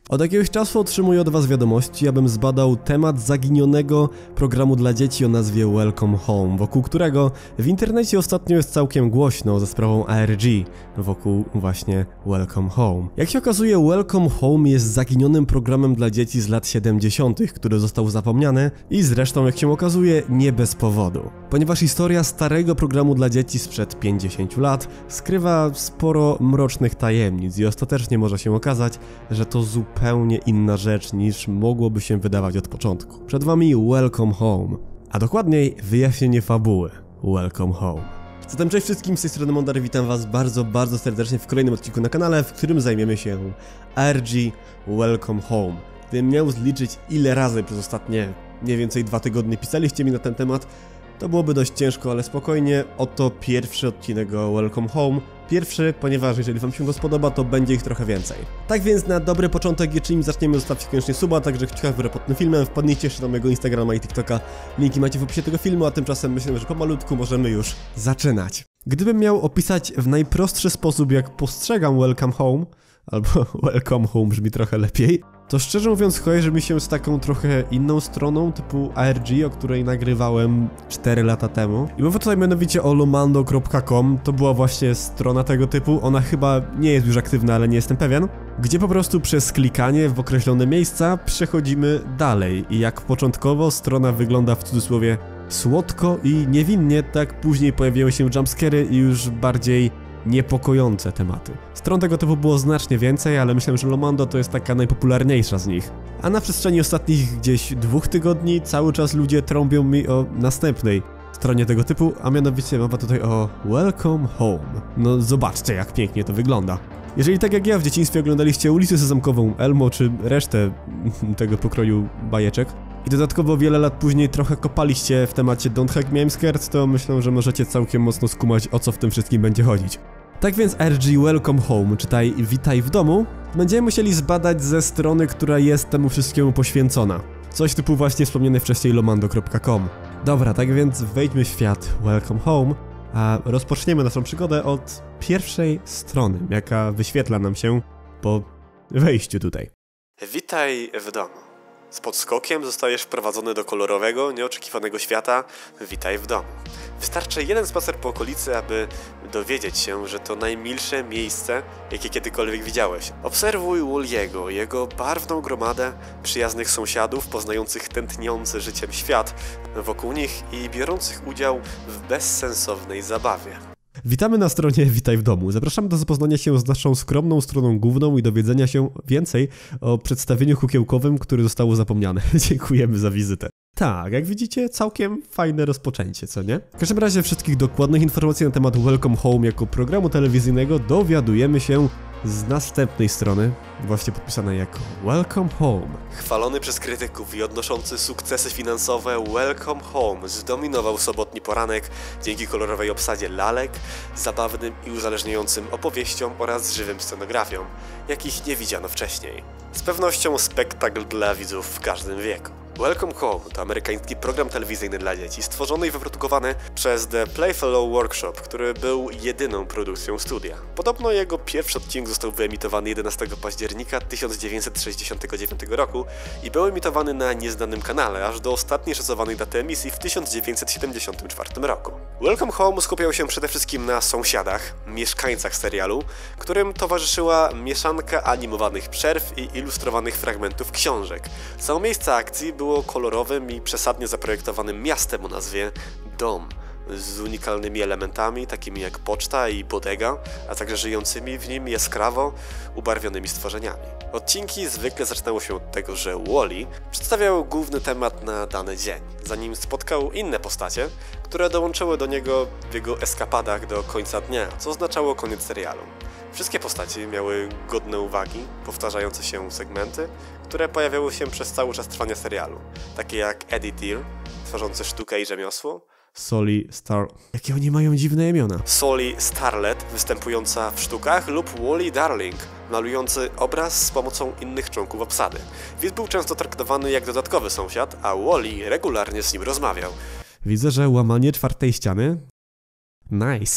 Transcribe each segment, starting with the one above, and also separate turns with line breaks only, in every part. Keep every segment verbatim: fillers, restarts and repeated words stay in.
Od jakiegoś czasu otrzymuję od was wiadomości, abym zbadał temat zaginionego programu dla dzieci o nazwie Welcome Home, wokół którego w internecie ostatnio jest całkiem głośno za sprawą A R G, wokół właśnie Welcome Home. Jak się okazuje, Welcome Home jest zaginionym programem dla dzieci z lat siedemdziesiątych, który został zapomniany i zresztą, jak się okazuje, nie bez powodu. Ponieważ historia starego programu dla dzieci sprzed pięćdziesięciu lat skrywa sporo mrocznych tajemnic i ostatecznie może się okazać, że to zupełnie inna rzecz niż mogłoby się wydawać od początku. Przed wami Welcome Home, a dokładniej wyjaśnienie fabuły Welcome Home. Zatem cześć wszystkim, z tej strony Mondar, witam was bardzo, bardzo serdecznie w kolejnym odcinku na kanale, w którym zajmiemy się A R G Welcome Home. Gdybym miał zliczyć, ile razy przez ostatnie mniej więcej dwa tygodnie pisaliście mi na ten temat, to byłoby dość ciężko, ale spokojnie, oto pierwszy odcinek o Welcome Home. Pierwszy, ponieważ jeżeli wam się go spodoba, to będzie ich trochę więcej. Tak więc na dobry początek, jeżeli zaczniemy, zostawcie koniecznie suba, także kciuka w górę pod tym filmem, wpadnijcie jeszcze na mojego Instagrama i TikToka, linki macie w opisie tego filmu, a tymczasem myślę, że pomalutku możemy już zaczynać. Gdybym miał opisać w najprostszy sposób, jak postrzegam Welcome Home, albo Welcome Home brzmi trochę lepiej, to szczerze mówiąc kojarzy mi się z taką trochę inną stroną typu A R G, o której nagrywałem cztery lata temu. I mowa tutaj mianowicie o lomando kropka com, to była właśnie strona tego typu, ona chyba nie jest już aktywna, ale nie jestem pewien, gdzie po prostu przez klikanie w określone miejsca przechodzimy dalej i jak początkowo strona wygląda w cudzysłowie słodko i niewinnie, tak później pojawiały się jumpscary i już bardziej niepokojące tematy. Stron tego typu było znacznie więcej, ale myślę, że Lomando to jest taka najpopularniejsza z nich. A na przestrzeni ostatnich gdzieś dwóch tygodni cały czas ludzie trąbią mi o następnej stronie tego typu, a mianowicie mowa tutaj o Welcome Home. No zobaczcie, jak pięknie to wygląda. Jeżeli tak jak ja w dzieciństwie oglądaliście Ulicę Sezamkową, Elmo czy resztę tego pokroju bajeczek i dodatkowo wiele lat później trochę kopaliście w temacie Don't Hack Me I'm Scared, to myślę, że możecie całkiem mocno skumać, o co w tym wszystkim będzie chodzić. Tak więc A R G Welcome Home, czytaj Witaj w domu, będziemy musieli zbadać ze strony, która jest temu wszystkiemu poświęcona. Coś typu właśnie wspomniane wcześniej lomando kropka com. Dobra, tak więc wejdźmy w świat Welcome Home, a rozpoczniemy naszą przygodę od pierwszej strony, jaka wyświetla nam się po wejściu tutaj. Witaj w domu. Z podskokiem zostajesz wprowadzony do kolorowego, nieoczekiwanego świata. Witaj w domu. Wystarczy jeden spacer po okolicy, aby dowiedzieć się, że to najmilsze miejsce, jakie kiedykolwiek widziałeś. Obserwuj Wally'ego, jego barwną gromadę przyjaznych sąsiadów, poznających tętniący życiem świat wokół nich i biorących udział w bezsensownej zabawie. Witamy na stronie Witaj w domu. Zapraszamy do zapoznania się z naszą skromną stroną główną i dowiedzenia się więcej o przedstawieniu kukiełkowym, które zostało zapomniane. Dziękujemy za wizytę. Tak, jak widzicie, całkiem fajne rozpoczęcie, co nie? W każdym razie wszystkich dokładnych informacji na temat Welcome Home jako programu telewizyjnego dowiadujemy się z następnej strony, właśnie podpisanej jako Welcome Home. Chwalony przez krytyków i odnoszący sukcesy finansowe, Welcome Home zdominował sobotni poranek dzięki kolorowej obsadzie lalek, zabawnym i uzależniającym opowieściom oraz żywym scenografiom, jakich nie widziano wcześniej. Z pewnością spektakl dla widzów w każdym wieku. Welcome Home to amerykański program telewizyjny dla dzieci, stworzony i wyprodukowany przez The Playfellow Workshop, który był jedyną produkcją studia. Podobno jego pierwszy odcinek został wyemitowany jedenastego października tysiąc dziewięćset sześćdziesiątego dziewiątego roku i był emitowany na nieznanym kanale, aż do ostatniej szacowanej daty emisji w tysiąc dziewięćset siedemdziesiątym czwartym roku. Welcome Home skupiał się przede wszystkim na sąsiadach, mieszkańcach serialu, którym towarzyszyła mieszanka animowanych przerw i ilustrowanych fragmentów książek. Samo miejsce akcji było kolorowym i przesadnie zaprojektowanym miastem o nazwie Dom, z unikalnymi elementami takimi jak poczta i bodega, a także żyjącymi w nim jaskrawo ubarwionymi stworzeniami. Odcinki zwykle zaczynały się od tego, że Wally przedstawiał główny temat na dany dzień, zanim spotkał inne postacie, które dołączyły do niego w jego eskapadach do końca dnia, co oznaczało koniec serialu. Wszystkie postacie miały godne uwagi, powtarzające się segmenty, które pojawiały się przez cały czas trwania serialu, takie jak Eddie Deer, tworzący sztukę i rzemiosło, Solly Star... Jakie oni mają dziwne imiona? Solly Starlet, występująca w sztukach, lub Wally Darling, malujący obraz z pomocą innych członków obsady. Widz był często traktowany jak dodatkowy sąsiad, a Wally regularnie z nim rozmawiał. Widzę, że łamanie czwartej ściany? Nice.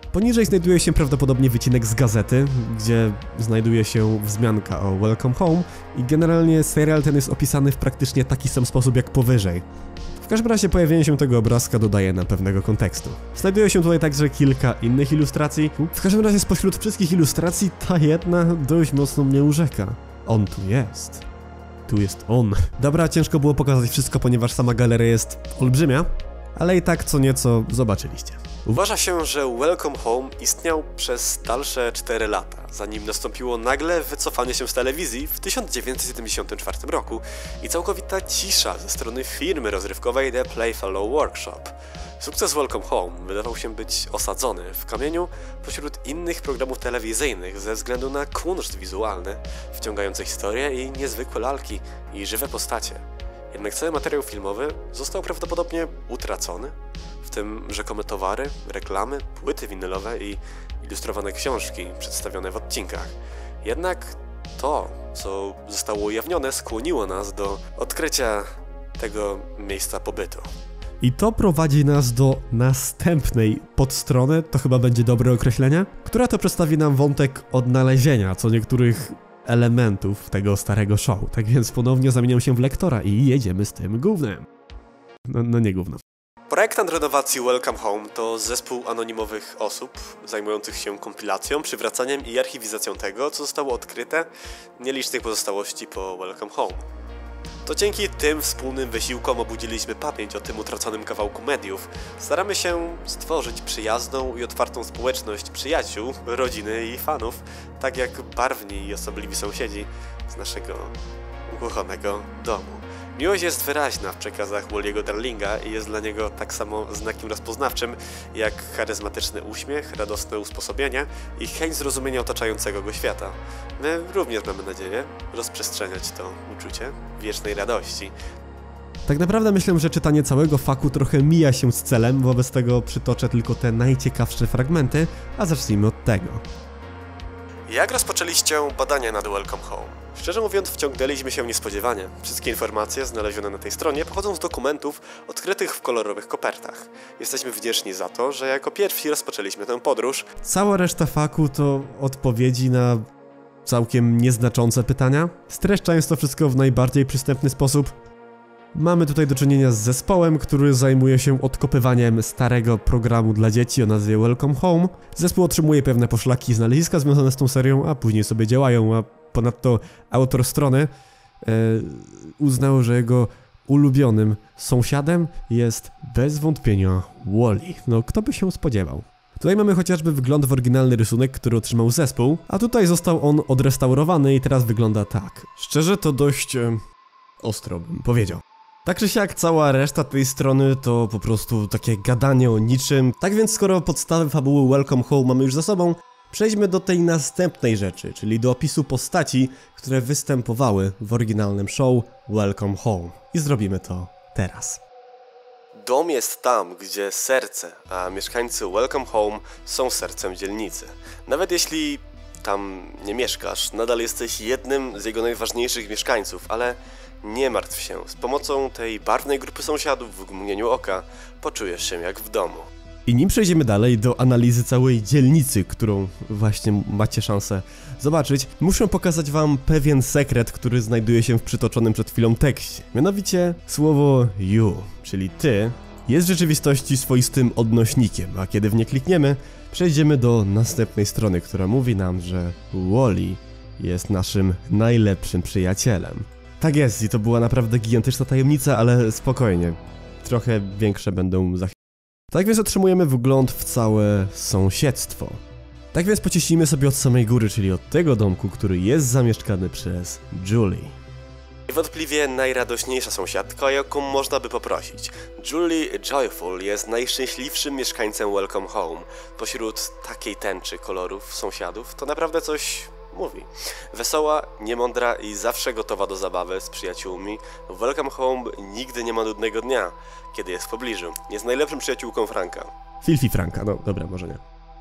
Poniżej znajduje się prawdopodobnie wycinek z gazety, gdzie znajduje się wzmianka o Welcome Home i generalnie serial ten jest opisany w praktycznie taki sam sposób jak powyżej. W każdym razie pojawienie się tego obrazka dodaje nam pewnego kontekstu. Znajduje się tutaj także kilka innych ilustracji. W każdym razie spośród wszystkich ilustracji ta jedna dość mocno mnie urzeka. On tu jest. Tu jest on. Dobra, ciężko było pokazać wszystko, ponieważ sama galeria jest olbrzymia, ale i tak co nieco zobaczyliście. Uważa się, że Welcome Home istniał przez dalsze cztery lata, zanim nastąpiło nagle wycofanie się z telewizji w tysiąc dziewięćset siedemdziesiątym czwartym roku i całkowita cisza ze strony firmy rozrywkowej The Playfellow Workshop. Sukces Welcome Home wydawał się być osadzony w kamieniu pośród innych programów telewizyjnych ze względu na kunszt wizualny, wciągające historie i niezwykłe lalki i żywe postacie. Jednak cały materiał filmowy został prawdopodobnie utracony, w tym rzekome towary, reklamy, płyty winylowe i ilustrowane książki przedstawione w odcinkach. Jednak to, co zostało ujawnione, skłoniło nas do odkrycia tego miejsca pobytu. I to prowadzi nas do następnej podstrony, to chyba będzie dobre określenie, która to przedstawi nam wątek odnalezienia co niektórych elementów tego starego show. Tak więc ponownie zamieniam się w lektora i jedziemy z tym gównem. No, no nie gówno. Projektant renowacji Welcome Home to zespół anonimowych osób zajmujących się kompilacją, przywracaniem i archiwizacją tego, co zostało odkryte, nielicznych pozostałości po Welcome Home. To dzięki tym wspólnym wysiłkom obudziliśmy pamięć o tym utraconym kawałku mediów. Staramy się stworzyć przyjazną i otwartą społeczność przyjaciół, rodziny i fanów, tak jak barwni i osobliwi sąsiedzi z naszego ukochanego domu. Miłość jest wyraźna w przekazach Wally'ego Darlinga i jest dla niego tak samo znakiem rozpoznawczym jak charyzmatyczny uśmiech, radosne usposobienie i chęć zrozumienia otaczającego go świata. My również mamy nadzieję rozprzestrzeniać to uczucie wiecznej radości. Tak naprawdę myślę, że czytanie całego faku trochę mija się z celem, wobec tego przytoczę tylko te najciekawsze fragmenty, a zacznijmy od tego. Jak rozpoczęliście badania nad Welcome Home? Szczerze mówiąc, wciągnęliśmy się niespodziewanie. Wszystkie informacje znalezione na tej stronie pochodzą z dokumentów odkrytych w kolorowych kopertach. Jesteśmy wdzięczni za to, że jako pierwsi rozpoczęliśmy tę podróż. Cała reszta faku to odpowiedzi na całkiem nieznaczące pytania. Streszczając to wszystko w najbardziej przystępny sposób, mamy tutaj do czynienia z zespołem, który zajmuje się odkopywaniem starego programu dla dzieci o nazwie Welcome Home. Zespół otrzymuje pewne poszlaki i znaleziska związane z tą serią, a później sobie działają, a ponadto autor strony e, uznał, że jego ulubionym sąsiadem jest bez wątpienia Wally. No, kto by się spodziewał? Tutaj mamy chociażby wgląd w oryginalny rysunek, który otrzymał zespół, a tutaj został on odrestaurowany i teraz wygląda tak. Szczerze to dość e, ostro bym powiedział. Tak czy siak cała reszta tej strony to po prostu takie gadanie o niczym. Tak więc skoro podstawy fabuły Welcome Home mamy już za sobą, przejdźmy do tej następnej rzeczy, czyli do opisu postaci, które występowały w oryginalnym show Welcome Home. I zrobimy to teraz. Dom jest tam, gdzie serce, a mieszkańcy Welcome Home są sercem dzielnicy. Nawet jeśli tam nie mieszkasz, nadal jesteś jednym z jego najważniejszych mieszkańców, ale nie martw się, z pomocą tej barwnej grupy sąsiadów w mgnieniu oka poczujesz się jak w domu. I nim przejdziemy dalej do analizy całej dzielnicy, którą właśnie macie szansę zobaczyć, muszę pokazać wam pewien sekret, który znajduje się w przytoczonym przed chwilą tekście. Mianowicie słowo you, czyli ty, jest w rzeczywistości swoistym odnośnikiem, a kiedy w nie klikniemy, przejdziemy do następnej strony, która mówi nam, że Wally jest naszym najlepszym przyjacielem. Tak jest i to była naprawdę gigantyczna tajemnica, ale spokojnie, trochę większe będą za chwilę. Tak więc otrzymujemy wgląd w całe sąsiedztwo. Tak więc pociśnijmy sobie od samej góry, czyli od tego domku, który jest zamieszkany przez Julie. Niewątpliwie najradośniejsza sąsiadka, jaką można by poprosić. Julie Joyful jest najszczęśliwszym mieszkańcem Welcome Home. Pośród takiej tęczy kolorów sąsiadów to naprawdę coś mówi. Wesoła, niemądra i zawsze gotowa do zabawy z przyjaciółmi, Welcome Home nigdy nie ma nudnego dnia, kiedy jest w pobliżu. Jest najlepszą przyjaciółką Franka. Filfi Franka, no dobra, może nie.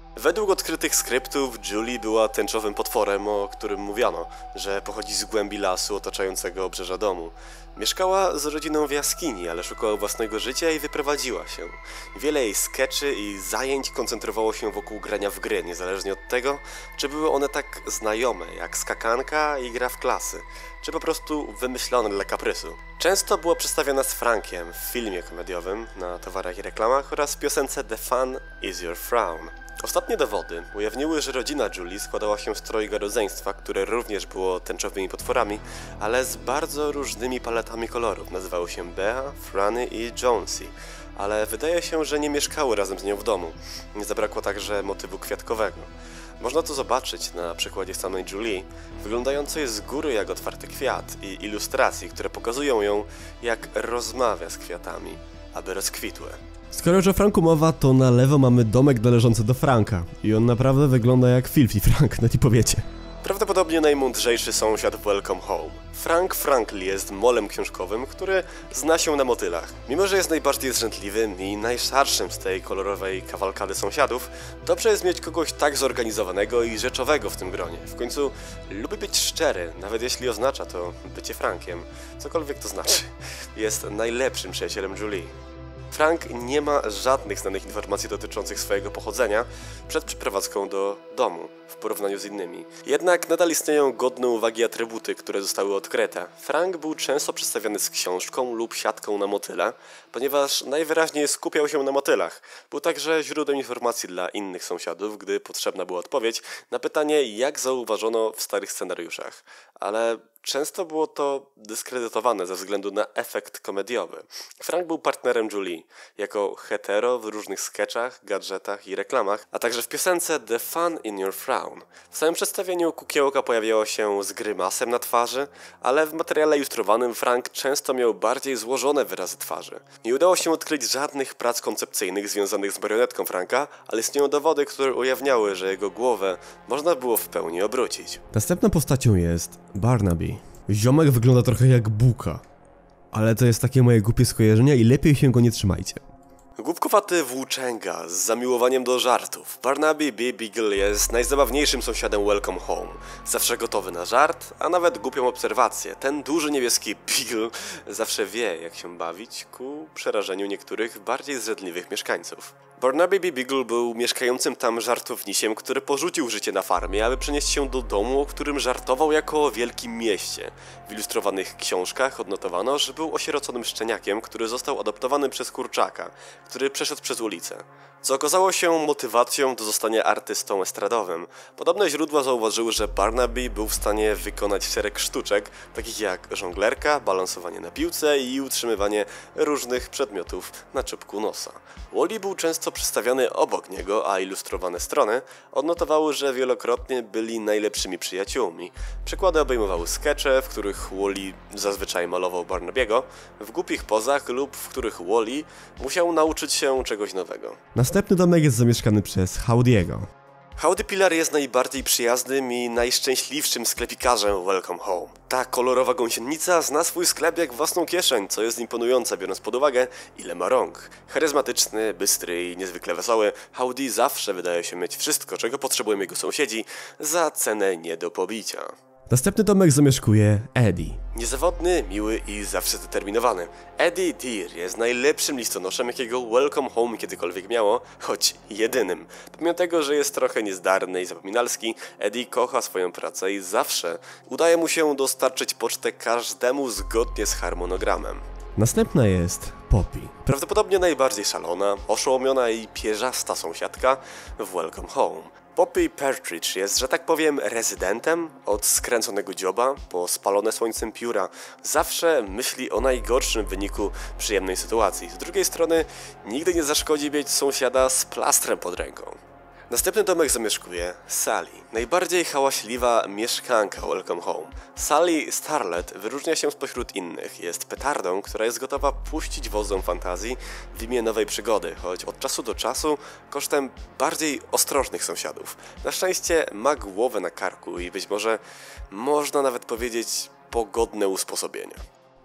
Według odkrytych skryptów Julie była tęczowym potworem, o którym mówiono, że pochodzi z głębi lasu otaczającego obrzeża domu. Mieszkała z rodziną w jaskini, ale szukała własnego życia i wyprowadziła się. Wiele jej skeczy i zajęć koncentrowało się wokół grania w gry, niezależnie od tego, czy były one tak znajome jak skakanka i gra w klasy, czy po prostu wymyślone dla kaprysu. Często była przedstawiana z Frankiem w filmie komediowym, na towarach i reklamach oraz w piosence The Fun Is Your Frown. Ostatnie dowody ujawniły, że rodzina Julie składała się z trojga rodzeństwa, które również było tęczowymi potworami, ale z bardzo różnymi paletami kolorów. Nazywały się Bea, Franny i Jonesy, ale wydaje się, że nie mieszkały razem z nią w domu. Nie zabrakło także motywu kwiatkowego. Można to zobaczyć na przykładzie samej Julie, wyglądającej z góry jak otwarty kwiat, i ilustracji, które pokazują ją, jak rozmawia z kwiatami, aby rozkwitły. Skoro już o Franku mowa, to na lewo mamy domek należący do Franka i on naprawdę wygląda jak Filthy Frank, no nie powiecie. Prawdopodobnie najmądrzejszy sąsiad w Welcome Home. Frank Frankly jest molem książkowym, który zna się na motylach. Mimo że jest najbardziej zrzędliwym i najszarszym z tej kolorowej kawalkady sąsiadów, dobrze jest mieć kogoś tak zorganizowanego i rzeczowego w tym gronie. W końcu lubi być szczery, nawet jeśli oznacza to bycie Frankiem. Cokolwiek to znaczy. Jest najlepszym przyjacielem Julie. Frank nie ma żadnych znanych informacji dotyczących swojego pochodzenia przed przeprowadzką do domu w porównaniu z innymi. Jednak nadal istnieją godne uwagi atrybuty, które zostały odkryte. Frank był często przedstawiany z książką lub siatką na motyle, ponieważ najwyraźniej skupiał się na motylach. Był także źródłem informacji dla innych sąsiadów, gdy potrzebna była odpowiedź na pytanie, jak zauważono w starych scenariuszach. Ale często było to dyskredytowane ze względu na efekt komediowy. Frank był partnerem Julie, jako hetero w różnych sketchach, gadżetach i reklamach, a także w piosence The Fun in Your Frown. W samym przedstawieniu kukiełka pojawiała się z grymasem na twarzy, ale w materiale ilustrowanym Frank często miał bardziej złożone wyrazy twarzy. Nie udało się odkryć żadnych prac koncepcyjnych związanych z marionetką Franka, ale istnieją dowody, które ujawniały, że jego głowę można było w pełni obrócić. Następną postacią jest Barnaby. Ziomek wygląda trochę jak buka, ale to jest takie moje głupie skojarzenie i lepiej się go nie trzymajcie. Głupkowaty włóczęga z zamiłowaniem do żartów. Barnaby B. Beagle jest najzabawniejszym sąsiadem Welcome Home. Zawsze gotowy na żart, a nawet głupią obserwację. Ten duży niebieski Beagle zawsze wie, jak się bawić, ku przerażeniu niektórych bardziej zrzedliwych mieszkańców. Barnaby B. Beagle był mieszkającym tam żartownisiem, który porzucił życie na farmie, aby przenieść się do domu, o którym żartował jako o wielkim mieście. W ilustrowanych książkach odnotowano, że był osieroconym szczeniakiem, który został adoptowany przez kurczaka, który przeszedł przez ulicę, co okazało się motywacją do zostania artystą estradowym. Podobne źródła zauważyły, że Barnaby był w stanie wykonać szereg sztuczek, takich jak żonglerka, balansowanie na piłce i utrzymywanie różnych przedmiotów na czubku nosa. Wally był często przedstawiany obok niego, a ilustrowane strony odnotowały, że wielokrotnie byli najlepszymi przyjaciółmi. Przykłady obejmowały skecze, w których Wally zazwyczaj malował Barnabiego w głupich pozach lub w których Wally musiał nauczyć się czegoś nowego. Następny domek jest zamieszkany przez Howdy'ego. Howdy Pillar jest najbardziej przyjaznym i najszczęśliwszym sklepikarzem Welcome Home. Ta kolorowa gąsienica zna swój sklep jak własną kieszeń, co jest imponujące, biorąc pod uwagę, ile ma rąk. Charyzmatyczny, bystry i niezwykle wesoły, Howdy zawsze wydaje się mieć wszystko, czego potrzebują jego sąsiedzi, za cenę nie do pobicia. Następny domek zamieszkuje Eddie. Niezawodny, miły i zawsze zdeterminowany. Eddie Deer jest najlepszym listonoszem, jakiego Welcome Home kiedykolwiek miało, choć jedynym. Pomimo tego, że jest trochę niezdarny i zapominalski, Eddie kocha swoją pracę i zawsze udaje mu się dostarczyć pocztę każdemu zgodnie z harmonogramem. Następna jest Poppy. Prawdopodobnie najbardziej szalona, oszołomiona i pierzasta sąsiadka w Welcome Home. Poppy Partridge jest, że tak powiem, rezydentem od skręconego dzioba po spalone słońcem pióra. Zawsze myśli o najgorszym wyniku przyjemnej sytuacji. Z drugiej strony nigdy nie zaszkodzi mieć sąsiada z plastrem pod ręką. Następny domek zamieszkuje Sally, najbardziej hałaśliwa mieszkanka Welcome Home. Sally Starlet wyróżnia się spośród innych. Jest petardą, która jest gotowa puścić wozom fantazji w imię nowej przygody, choć od czasu do czasu kosztem bardziej ostrożnych sąsiadów. Na szczęście ma głowę na karku i być może można nawet powiedzieć pogodne usposobienia.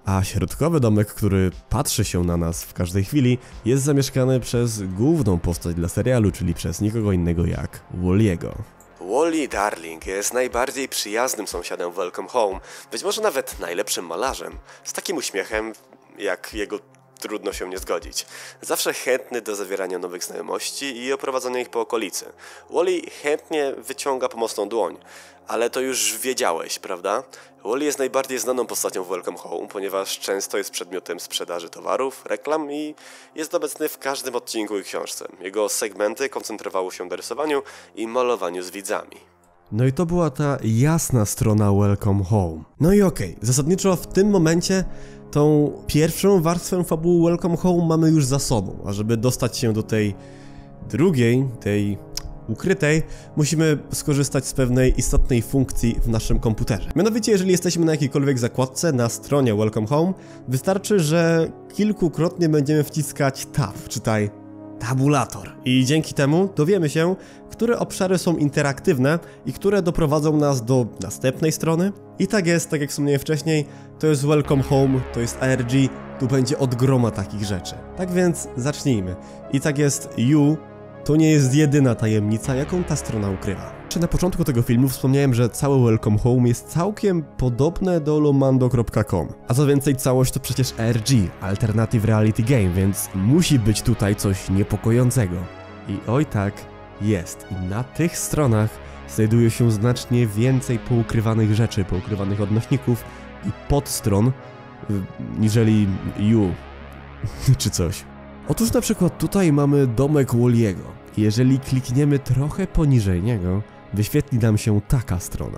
A środkowy domek, który patrzy się na nas w każdej chwili, jest zamieszkany przez główną postać dla serialu, czyli przez nikogo innego jak Wally'ego. Wally Darling jest najbardziej przyjaznym sąsiadem w Welcome Home, być może nawet najlepszym malarzem, z takim uśmiechem, jak jego trudno się nie zgodzić. Zawsze chętny do zawierania nowych znajomości i oprowadzania ich po okolicy. Wally chętnie wyciąga pomocną dłoń, ale to już wiedziałeś, prawda? Wally jest najbardziej znaną postacią w Welcome Home, ponieważ często jest przedmiotem sprzedaży towarów, reklam i jest obecny w każdym odcinku i książce. Jego segmenty koncentrowały się na rysowaniu i malowaniu z widzami. No i to była ta jasna strona Welcome Home. No i okej, okay, zasadniczo w tym momencie tą pierwszą warstwę fabuły Welcome Home mamy już za sobą, a żeby dostać się do tej drugiej, tej ukrytej, musimy skorzystać z pewnej istotnej funkcji w naszym komputerze. Mianowicie, jeżeli jesteśmy na jakiejkolwiek zakładce na stronie Welcome Home, wystarczy, że kilkukrotnie będziemy wciskać tab, czytaj tabulator. I dzięki temu dowiemy się, które obszary są interaktywne i które doprowadzą nas do następnej strony. I tak jest, tak jak wspomniałem wcześniej, to jest Welcome Home, to jest A R G, tu będzie od groma takich rzeczy. Tak więc zacznijmy. I tak jest, You to nie jest jedyna tajemnica, jaką ta strona ukrywa. Czy na początku tego filmu wspomniałem, że całe Welcome Home jest całkiem podobne do lomando kropka com. A co więcej, całość to przecież A R G, Alternative Reality Game, więc musi być tutaj coś niepokojącego. I oj tak, jest. I na tych stronach znajduje się znacznie więcej poukrywanych rzeczy, poukrywanych odnośników i podstron, niżeli You, czy coś. Otóż na przykład tutaj mamy domek Wally'ego. Jeżeli klikniemy trochę poniżej niego, wyświetli nam się taka strona.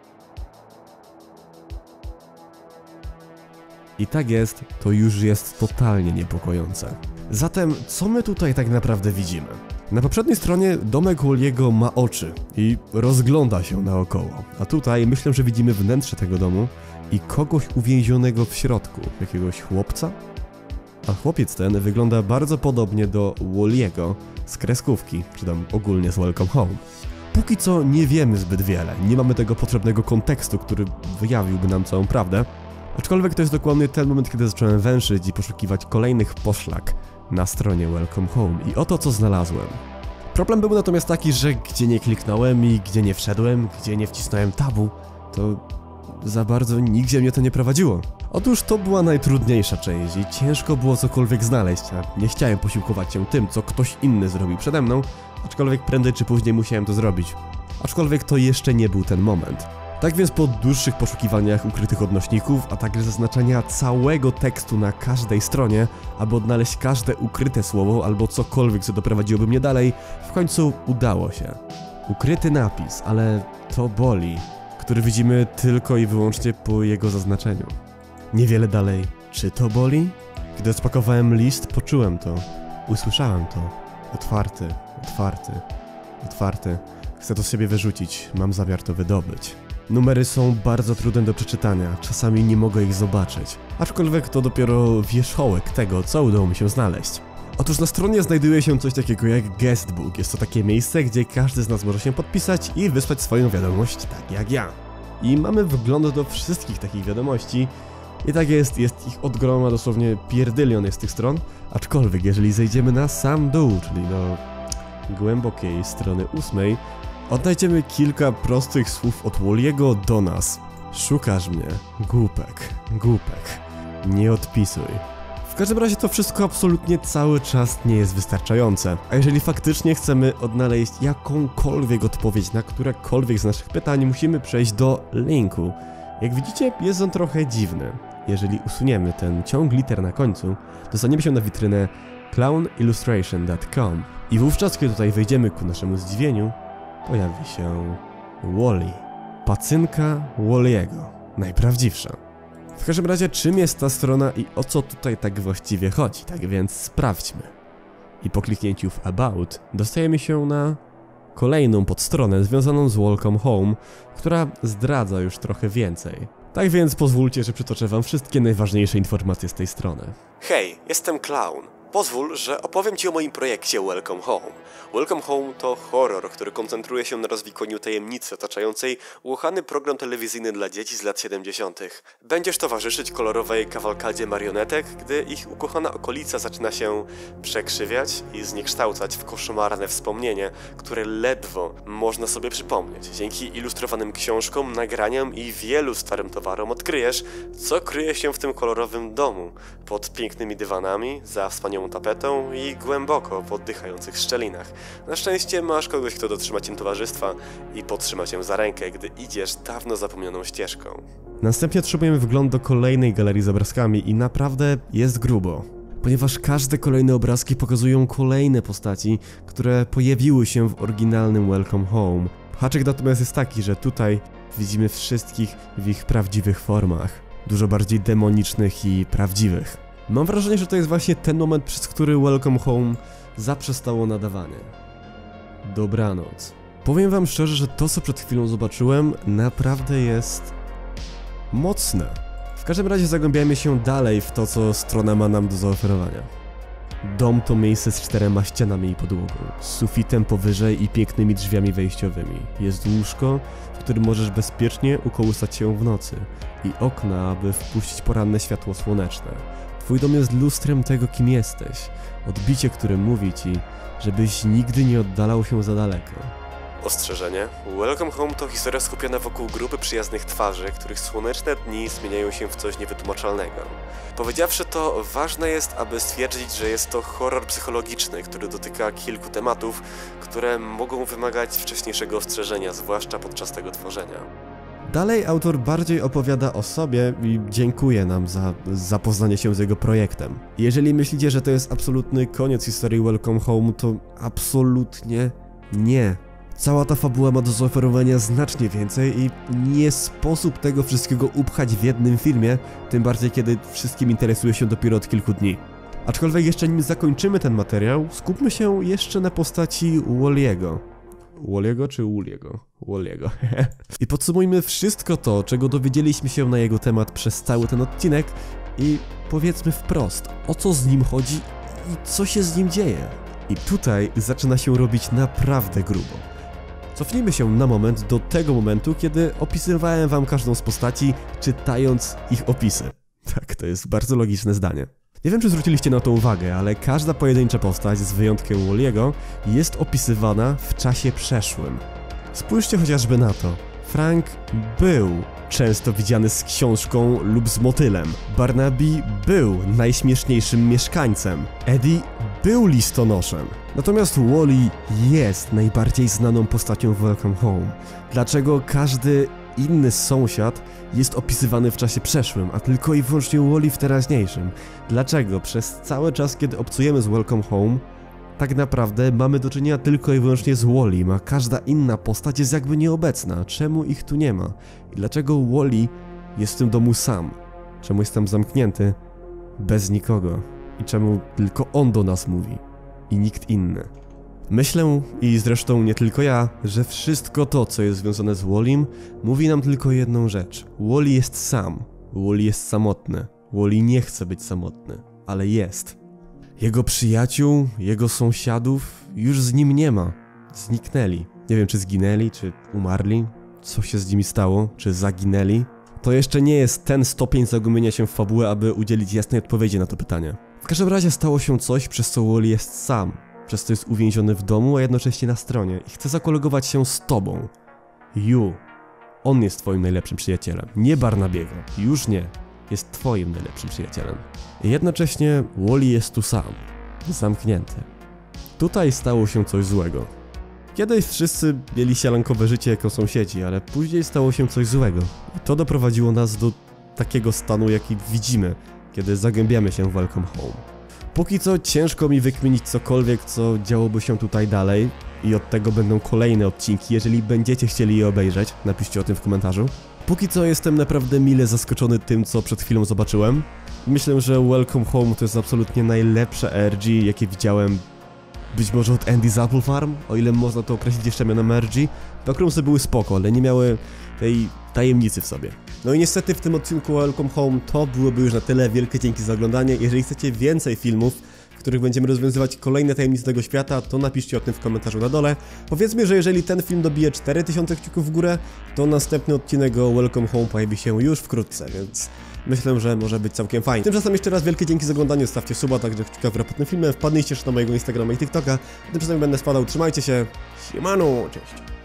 I tak jest, to już jest totalnie niepokojące. Zatem, co my tutaj tak naprawdę widzimy? Na poprzedniej stronie domek Wally'ego ma oczy i rozgląda się naokoło, a tutaj myślę, że widzimy wnętrze tego domu i kogoś uwięzionego w środku, jakiegoś chłopca? A chłopiec ten wygląda bardzo podobnie do Wally'ego z kreskówki, czy tam ogólnie z Welcome Home. Póki co nie wiemy zbyt wiele, nie mamy tego potrzebnego kontekstu, który wyjawiłby nam całą prawdę, aczkolwiek to jest dokładnie ten moment, kiedy zacząłem węszyć i poszukiwać kolejnych poszlak na stronie Welcome Home i oto co znalazłem. Problem był natomiast taki, że gdzie nie kliknąłem i gdzie nie wszedłem, gdzie nie wcisnąłem tabu, to za bardzo nigdzie mnie to nie prowadziło. Otóż to była najtrudniejsza część i ciężko było cokolwiek znaleźć, a nie chciałem posiłkować się tym, co ktoś inny zrobił przede mną, aczkolwiek prędzej czy później musiałem to zrobić. Aczkolwiek to jeszcze nie był ten moment. Tak więc po dłuższych poszukiwaniach ukrytych odnośników, a także zaznaczania całego tekstu na każdej stronie, aby odnaleźć każde ukryte słowo albo cokolwiek, co doprowadziłoby mnie dalej, w końcu udało się. Ukryty napis, ale to boli, który widzimy tylko i wyłącznie po jego zaznaczeniu. Niewiele dalej. Czy to boli? Kiedy odpakowałem list, poczułem to. Usłyszałem to. Otwarty, otwarty, otwarty. Chcę to z siebie wyrzucić. Mam zamiar to wydobyć. Numery są bardzo trudne do przeczytania. Czasami nie mogę ich zobaczyć. Aczkolwiek to dopiero wierzchołek tego, co udało mi się znaleźć. Otóż na stronie znajduje się coś takiego jak Guestbook. Jest to takie miejsce, gdzie każdy z nas może się podpisać i wysłać swoją wiadomość, tak jak ja. I mamy wgląd do wszystkich takich wiadomości. I tak jest, jest ich od groma, dosłownie pierdylion jest tych stron, aczkolwiek jeżeli zejdziemy na sam dół, czyli do głębokiej strony ósmej, odnajdziemy kilka prostych słów od Wally'ego do nas. Szukasz mnie, głupek, głupek, nie odpisuj. W każdym razie to wszystko absolutnie cały czas nie jest wystarczające, a jeżeli faktycznie chcemy odnaleźć jakąkolwiek odpowiedź na którekolwiek z naszych pytań, musimy przejść do linku. Jak widzicie, jest on trochę dziwny. Jeżeli usuniemy ten ciąg liter na końcu, dostaniemy się na witrynę clown illustration kropka com i wówczas, kiedy tutaj wejdziemy ku naszemu zdziwieniu, pojawi się Wally. Pacynka Wally'ego. Najprawdziwsza. W każdym razie, czym jest ta strona i o co tutaj tak właściwie chodzi? Tak więc sprawdźmy. I po kliknięciu w About dostajemy się na kolejną podstronę związaną z Welcome Home, która zdradza już trochę więcej. Tak więc pozwólcie, że przytoczę wam wszystkie najważniejsze informacje z tej strony. Hej, jestem Clown. Pozwól, że opowiem Ci o moim projekcie Welcome Home. Welcome Home to horror, który koncentruje się na rozwikłaniu tajemnicy otaczającej ukochany program telewizyjny dla dzieci z lat siedemdziesiątych. Będziesz towarzyszyć kolorowej kawalkadzie marionetek, gdy ich ukochana okolica zaczyna się przekrzywiać i zniekształcać w koszmarne wspomnienie, które ledwo można sobie przypomnieć. Dzięki ilustrowanym książkom, nagraniom i wielu starym towarom odkryjesz, co kryje się w tym kolorowym domu, pod pięknymi dywanami, za wspaniałą tapetą i głęboko w oddychających szczelinach. Na szczęście masz kogoś, kto dotrzyma Cię towarzystwa i podtrzyma Cię za rękę, gdy idziesz dawno zapomnianą ścieżką. Następnie otrzymujemy wgląd do kolejnej galerii z obrazkami i naprawdę jest grubo. Ponieważ każde kolejne obrazki pokazują kolejne postaci, które pojawiły się w oryginalnym Welcome Home. Haczyk natomiast jest taki, że tutaj widzimy wszystkich w ich prawdziwych formach. Dużo bardziej demonicznych i prawdziwych. Mam wrażenie, że to jest właśnie ten moment, przez który Welcome Home zaprzestało nadawanie. Dobranoc. Powiem wam szczerze, że to, co przed chwilą zobaczyłem, naprawdę jest mocne. W każdym razie zagłębiajmy się dalej w to, co strona ma nam do zaoferowania. Dom to miejsce z czterema ścianami i podłogą, z sufitem powyżej i pięknymi drzwiami wejściowymi. Jest łóżko, w którym możesz bezpiecznie ukołysać się w nocy i okna, aby wpuścić poranne światło słoneczne. Twój dom jest lustrem tego, kim jesteś. Odbicie, które mówi ci, żebyś nigdy nie oddalał się za daleko. Ostrzeżenie. Welcome Home to historia skupiona wokół grupy przyjaznych twarzy, których słoneczne dni zmieniają się w coś niewytłumaczalnego. Powiedziawszy to, ważne jest, aby stwierdzić, że jest to horror psychologiczny, który dotyka kilku tematów, które mogą wymagać wcześniejszego ostrzeżenia, zwłaszcza podczas tego tworzenia. Dalej autor bardziej opowiada o sobie i dziękuję nam za zapoznanie się z jego projektem. Jeżeli myślicie, że to jest absolutny koniec historii Welcome Home, to absolutnie nie. Cała ta fabuła ma do zaoferowania znacznie więcej i nie sposób tego wszystkiego upchać w jednym filmie, tym bardziej kiedy wszystkim interesuje się dopiero od kilku dni. Aczkolwiek jeszcze nim zakończymy ten materiał, skupmy się jeszcze na postaci Wally'ego. Wally'ego czy Wally'ego? Wally'ego. I podsumujmy wszystko to, czego dowiedzieliśmy się na jego temat przez cały ten odcinek i powiedzmy wprost, o co z nim chodzi i co się z nim dzieje. I tutaj zaczyna się robić naprawdę grubo. Cofnijmy się na moment do tego momentu, kiedy opisywałem wam każdą z postaci, czytając ich opisy. Tak, to jest bardzo logiczne zdanie. Nie wiem, czy zwróciliście na to uwagę, ale każda pojedyncza postać, z wyjątkiem Wally'ego, jest opisywana w czasie przeszłym. Spójrzcie chociażby na to. Frank był często widziany z książką lub z motylem. Barnaby był najśmieszniejszym mieszkańcem. Eddie był listonoszem. Natomiast Wally jest najbardziej znaną postacią w Welcome Home. Dlaczego każdy inny sąsiad jest opisywany w czasie przeszłym, a tylko i wyłącznie Wally w teraźniejszym? Dlaczego przez cały czas, kiedy obcujemy z Welcome Home, tak naprawdę mamy do czynienia tylko i wyłącznie z Wallym, a każda inna postać jest jakby nieobecna? Czemu ich tu nie ma? I dlaczego Wally jest w tym domu sam? Czemu jest tam zamknięty bez nikogo? I czemu tylko on do nas mówi i nikt inny? Myślę, i zresztą nie tylko ja, że wszystko to, co jest związane z Wallym, mówi nam tylko jedną rzecz. Wally jest sam. Wally jest samotny. Wally nie chce być samotny, ale jest. Jego przyjaciół, jego sąsiadów już z nim nie ma. Zniknęli. Nie wiem, czy zginęli, czy umarli. Co się z nimi stało? Czy zaginęli? To jeszcze nie jest ten stopień zagubienia się w fabułę, aby udzielić jasnej odpowiedzi na to pytanie. W każdym razie stało się coś, przez co Wally jest sam. Przez co jest uwięziony w domu, a jednocześnie na stronie i chce zakolegować się z tobą. You. On jest twoim najlepszym przyjacielem. Nie Barnabiego. Już nie. Jest twoim najlepszym przyjacielem. I jednocześnie Wally jest tu sam. Zamknięty. Tutaj stało się coś złego. Kiedyś wszyscy mieli sielankowe życie jako sąsiedzi, ale później stało się coś złego. I to doprowadziło nas do takiego stanu, jaki widzimy, kiedy zagłębiamy się w Welcome Home. Póki co ciężko mi wykminić cokolwiek, co działoby się tutaj dalej i od tego będą kolejne odcinki. Jeżeli będziecie chcieli je obejrzeć, napiszcie o tym w komentarzu. Póki co jestem naprawdę mile zaskoczony tym, co przed chwilą zobaczyłem. Myślę, że Welcome Home to jest absolutnie najlepsze A R G, jakie widziałem, być może od Andy's Apple Farm, o ile można to określić jeszcze mianem A R G. Backroomsy były spoko, ale nie miały tej tajemnicy w sobie. No i niestety w tym odcinku Welcome Home to byłoby już na tyle. Wielkie dzięki za oglądanie. Jeżeli chcecie więcej filmów, w których będziemy rozwiązywać kolejne tajemnice tego świata, to napiszcie o tym w komentarzu na dole. Powiedzmy, że jeżeli ten film dobije cztery tysiące kciuków w górę, to następny odcinek o Welcome Home pojawi się już wkrótce, więc myślę, że może być całkiem fajnie. Tymczasem jeszcze raz wielkie dzięki za oglądanie, stawcie suba, także kciuka w górę pod tym filmem, wpadnijcie jeszcze na mojego Instagrama i TikToka, tymczasem będę spadał, trzymajcie się, siemano, cześć!